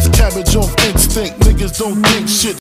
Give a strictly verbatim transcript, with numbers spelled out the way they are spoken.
Lettuce, cabbage off instinct. Niggas don't think shit.